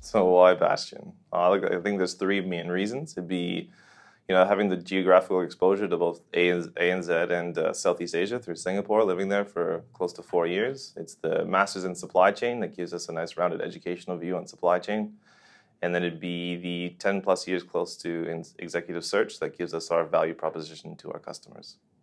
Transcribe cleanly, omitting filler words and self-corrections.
So why Bastion? I think there's three main reasons. It'd be, having the geographical exposure to both ANZ and Southeast Asia through Singapore, living there for close to 4 years. It's the master's in supply chain that gives us a nice rounded educational view on supply chain. And then it'd be the 10 plus years close to in executive search that gives us our value proposition to our customers.